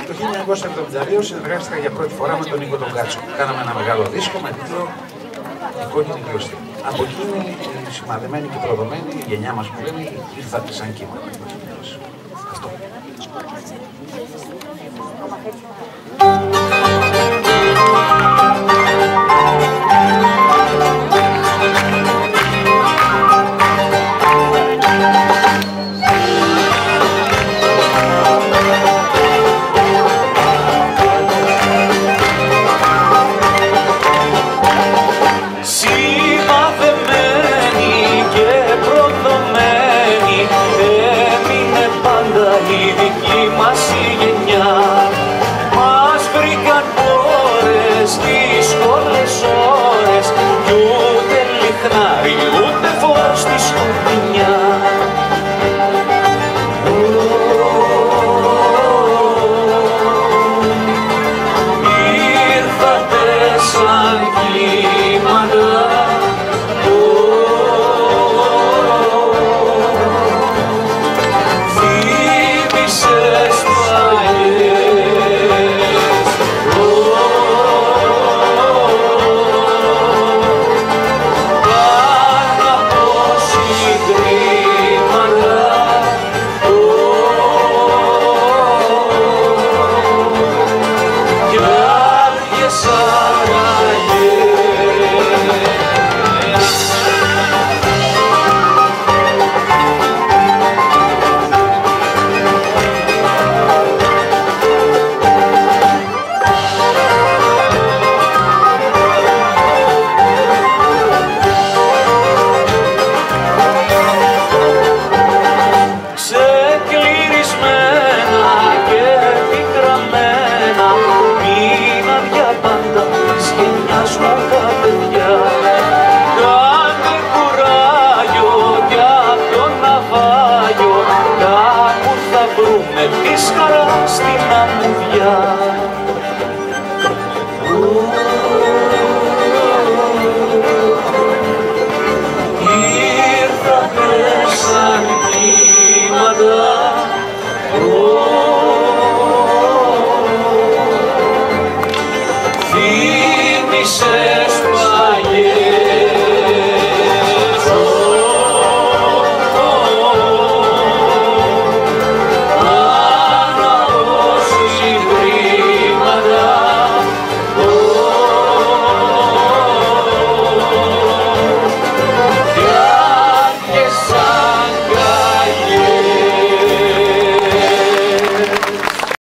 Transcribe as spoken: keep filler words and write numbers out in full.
Το χίλια εννιακόσια εβδομήντα δύο συνεργάστηκα για πρώτη φορά με τον Νίκο τον Κάτσο. Κάναμε ένα μεγάλο δίσκο με τίτλο «Η κόκκινη κλωστή». Από εκείνη η σημαδεμένη και προδομένη η γενιά μας που λένε ήρθατε σαν κύμα. Αυτό. Η δική μας η γενιά μας βρήκαν πόρες, δύσκολες ώρες κι ούτε λιχνάρι, ούτε φως στη σκοτεινιά. Ήρθατε σαν κύματα it's